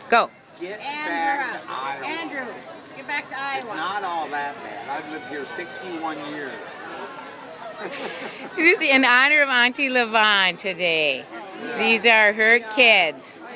Go. Get back to Iowa. Andrew, get back to Iowa. It's not all that bad. I've lived here 61 years. This is in honor of Auntie Levon today. These are her kids.